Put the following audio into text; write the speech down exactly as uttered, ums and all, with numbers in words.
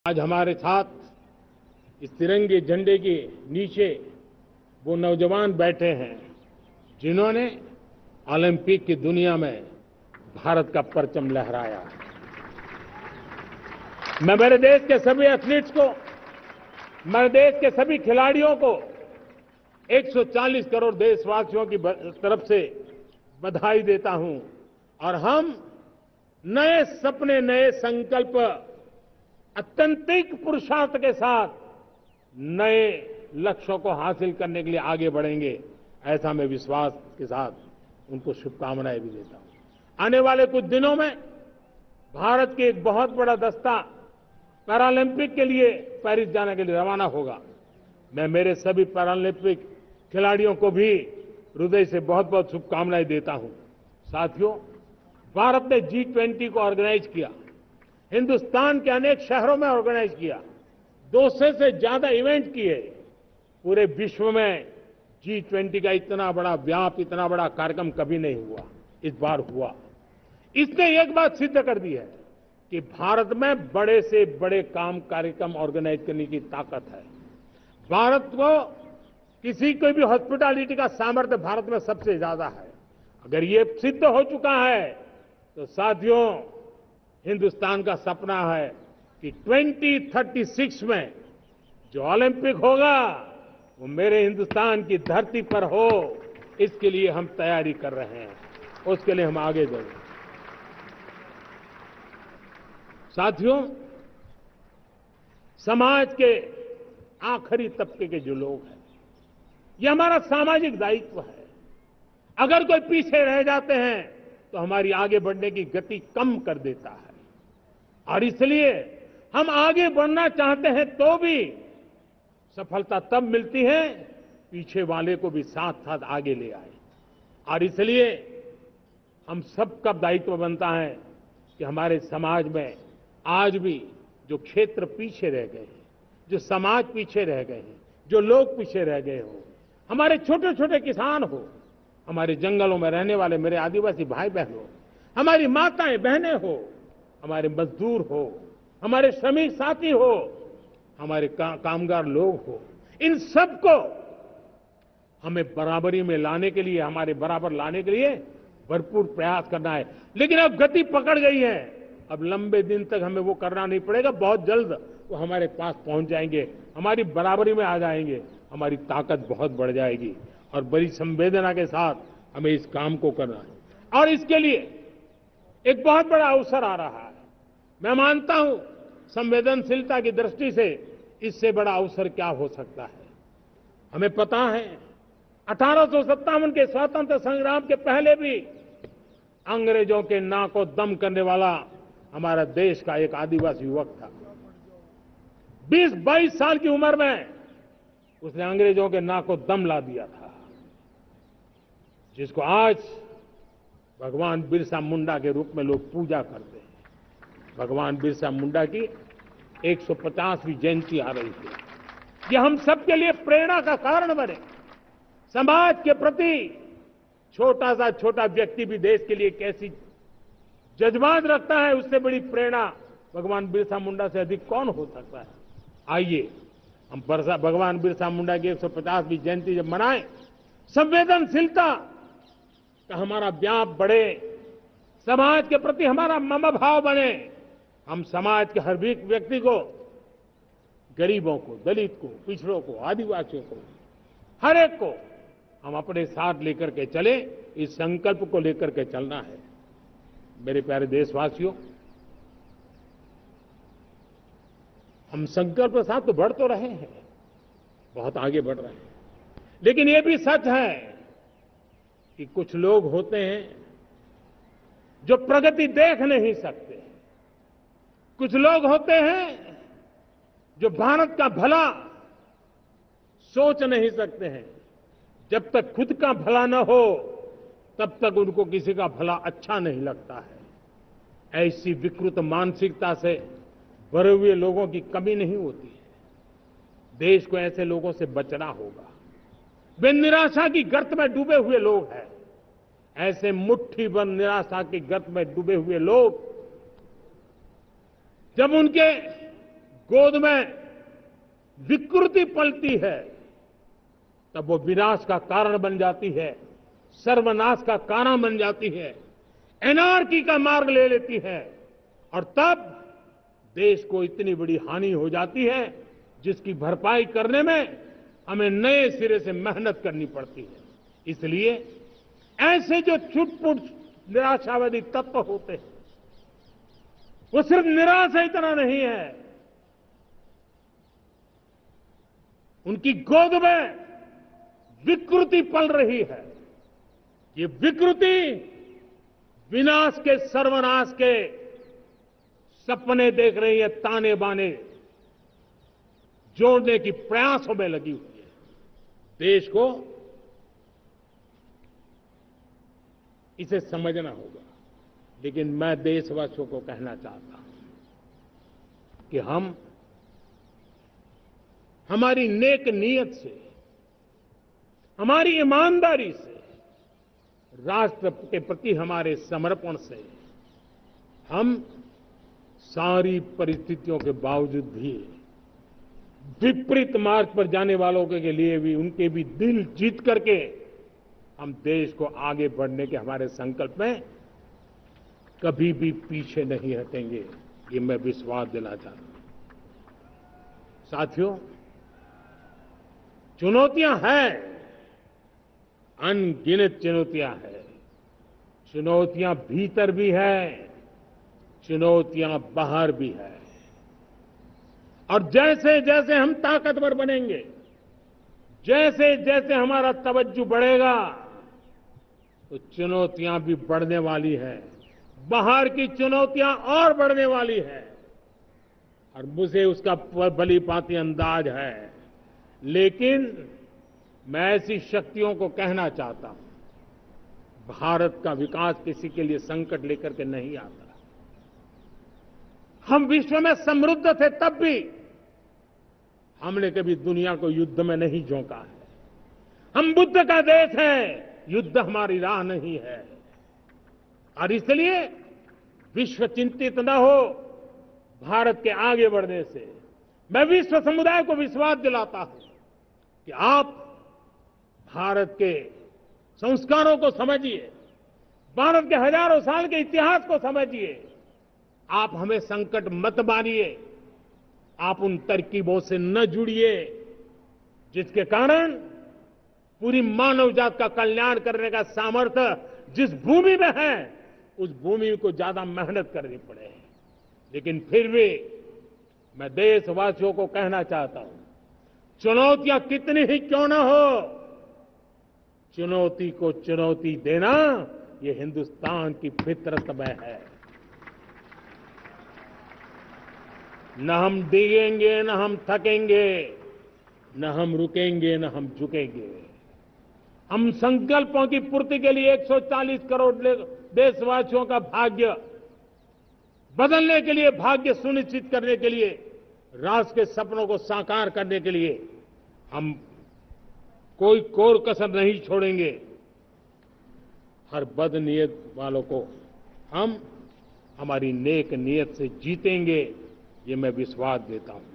आज हमारे साथ इस तिरंगे झंडे के नीचे वो नौजवान बैठे हैं जिन्होंने ओलंपिक की दुनिया में भारत का परचम लहराया है। मैं मेरे देश के सभी एथलीट्स को, मेरे देश के सभी खिलाड़ियों को एक सौ चालीस करोड़ देशवासियों की तरफ से बधाई देता हूं और हम नए सपने, नए संकल्प, अत्यंतिक पुरुषार्थ के साथ नए लक्ष्यों को हासिल करने के लिए आगे बढ़ेंगे, ऐसा मैं विश्वास के साथ उनको शुभकामनाएं भी देता हूं। आने वाले कुछ दिनों में भारत के एक बहुत बड़ा दस्ता पैरालंपिक के लिए पेरिस जाने के लिए रवाना होगा। मैं मेरे सभी पैरालंपिक खिलाड़ियों को भी हृदय से बहुत बहुत शुभकामनाएं देता हूं। साथियों, भारत ने जी ट्वेंटी को ऑर्गेनाइज किया, हिंदुस्तान के अनेक शहरों में ऑर्गेनाइज किया, दो सौ से ज्यादा इवेंट किए। पूरे विश्व में जी ट्वेंटी का इतना बड़ा व्याप, इतना बड़ा कार्यक्रम कभी नहीं हुआ, इस बार हुआ। इसने एक बात सिद्ध कर दी है कि भारत में बड़े से बड़े काम, कार्यक्रम ऑर्गेनाइज करने की ताकत है। भारत को किसी कोई भी हॉस्पिटैलिटी का सामर्थ्य भारत में सबसे ज्यादा है। अगर ये सिद्ध हो चुका है तो साथियों, हिंदुस्तान का सपना है कि दो हज़ार छत्तीस में जो ओलंपिक होगा वो मेरे हिंदुस्तान की धरती पर हो। इसके लिए हम तैयारी कर रहे हैं, उसके लिए हम आगे बढ़ेंगे। साथियों, समाज के आखिरी तबके के जो लोग हैं, ये हमारा सामाजिक दायित्व है। अगर कोई पीछे रह जाते हैं तो हमारी आगे बढ़ने की गति कम कर देता है और इसलिए हम आगे बढ़ना चाहते हैं तो भी सफलता तब मिलती है पीछे वाले को भी साथ साथ आगे ले आए। और इसलिए हम सबका दायित्व बनता है कि हमारे समाज में आज भी जो क्षेत्र पीछे रह गए हैं, जो समाज पीछे रह गए हैं, जो लोग पीछे रह गए हो, हमारे छोटे छोटे किसान हो, हमारे जंगलों में रहने वाले मेरे आदिवासी भाई बहन हो, हमारी माताएं बहनें हो, हमारे मजदूर हो, हमारे श्रमिक साथी हो, हमारे का, कामगार लोग हो, इन सबको हमें बराबरी में लाने के लिए, हमारे बराबर लाने के लिए भरपूर प्रयास करना है। लेकिन अब गति पकड़ गई है, अब लंबे दिन तक हमें वो करना नहीं पड़ेगा। बहुत जल्द वो हमारे पास पहुंच जाएंगे, हमारी बराबरी में आ जाएंगे, हमारी ताकत बहुत बढ़ जाएगी और बड़ी संवेदना के साथ हमें इस काम को करना है। और इसके लिए एक बहुत बड़ा अवसर आ रहा है। मैं मानता हूं संवेदनशीलता की दृष्टि से इससे बड़ा अवसर क्या हो सकता है। हमें पता है अठारह सौ सत्तावन के स्वतंत्रता संग्राम के पहले भी अंग्रेजों के नाक को दम करने वाला हमारा देश का एक आदिवासी युवक था। बीस बाईस साल की उम्र में उसने अंग्रेजों के नाक को दम ला दिया था, जिसको आज भगवान बिरसा मुंडा के रूप में लोग पूजा करते हैं। भगवान बिरसा मुंडा की एक सौ पचासवीं जयंती आ रही है। ये हम सबके लिए प्रेरणा का कारण बने। समाज के प्रति छोटा सा छोटा व्यक्ति भी देश के लिए कैसी जज्बात रखता है, उससे बड़ी प्रेरणा भगवान बिरसा मुंडा से अधिक कौन हो सकता है। आइए हम भगवान बिरसा मुंडा की एक सौ पचासवीं जयंती जब मनाएं, संवेदनशीलता का हमारा व्याप बढ़े, समाज के प्रति हमारा ममभाव बने। हम समाज के हर व्यक्ति को, गरीबों को, दलित को, पिछड़ों को, आदिवासियों को, हर एक को हम अपने साथ लेकर के चले। इस संकल्प को लेकर के चलना है। मेरे प्यारे देशवासियों, हम संकल्प के साथ तो बढ़ तो रहे हैं, बहुत आगे बढ़ रहे हैं, लेकिन ये भी सच है कि कुछ लोग होते हैं जो प्रगति देख नहीं सकते। कुछ लोग होते हैं जो भारत का भला सोच नहीं सकते हैं। जब तक खुद का भला न हो तब तक उनको किसी का भला अच्छा नहीं लगता है। ऐसी विकृत मानसिकता से भरे हुए लोगों की कमी नहीं होती है। देश को ऐसे लोगों से बचना होगा। वे निराशा की गर्त में डूबे हुए लोग हैं। ऐसे मुट्ठी भर निराशा की गर्त में डूबे हुए लोग जब उनके गोद में विकृति पलती है, तब वो विनाश का कारण बन जाती है, सर्वनाश का कारण बन जाती है, एनार्की का मार्ग ले लेती है, और तब देश को इतनी बड़ी हानि हो जाती है जिसकी भरपाई करने में हमें नए सिरे से मेहनत करनी पड़ती है। इसलिए ऐसे जो छुटपुट निराशावादी तत्व होते हैं, वो सिर्फ निराशा इतना नहीं है, उनकी गोद में विकृति पल रही है। ये विकृति विनाश के, सर्वनाश के सपने देख रही है, ताने बाने जोड़ने की प्रयासों में लगी हुई है। देश को इसे समझना होगा। लेकिन मैं देशवासियों को कहना चाहता हूं कि हम हमारी नेक नीयत से, हमारी ईमानदारी से, राष्ट्र के प्रति हमारे समर्पण से हम सारी परिस्थितियों के बावजूद भी विपरीत मार्ग पर जाने वालों के लिए भी उनके भी दिल जीत करके हम देश को आगे बढ़ने के हमारे संकल्प में कभी भी पीछे नहीं हटेंगे, ये मैं विश्वास दिलाना चाहता हूं। साथियों, चुनौतियां हैं, अनगिनत चुनौतियां हैं। चुनौतियां भीतर भी है, चुनौतियां बाहर भी है। और जैसे जैसे हम ताकतवर बनेंगे, जैसे जैसे हमारा तवज्जो बढ़ेगा, तो चुनौतियां भी बढ़ने वाली है, बाहर की चुनौतियां और बढ़ने वाली है, और मुझे उसका भली भांति अंदाज है। लेकिन मैं ऐसी शक्तियों को कहना चाहता हूं, भारत का विकास किसी के लिए संकट लेकर के नहीं आता। हम विश्व में समृद्ध थे, तब भी हमने कभी दुनिया को युद्ध में नहीं झोंका है। हम बुद्ध का देश है, युद्ध हमारी राह नहीं है। और इसलिए विश्व चिंतित न हो भारत के आगे बढ़ने से। मैं विश्व समुदाय को विश्वास दिलाता हूं कि आप भारत के संस्कारों को समझिए, भारत के हजारों साल के इतिहास को समझिए। आप हमें संकट मत मानिए, आप उन तरकीबों से न जुड़िए जिसके कारण पूरी मानव जात का कल्याण करने का सामर्थ्य जिस भूमि में है, उस भूमि को ज्यादा मेहनत करनी पड़े। लेकिन फिर भी मैं देशवासियों को कहना चाहता हूं, चुनौतियां कितनी ही क्यों न हो, चुनौती को चुनौती देना ये हिंदुस्तान की फितरत में है। न हम डिगेंगे, न हम थकेंगे, न हम रुकेंगे, न हम झुकेंगे। हम संकल्पों की पूर्ति के लिए एक सौ चालीस करोड़ देशवासियों का भाग्य बदलने के लिए, भाग्य सुनिश्चित करने के लिए, राष्ट्र के सपनों को साकार करने के लिए हम कोई कोर कसर नहीं छोड़ेंगे। हर बदनीयत वालों को हम हमारी नेक नीयत से जीतेंगे, ये मैं विश्वास देता हूं।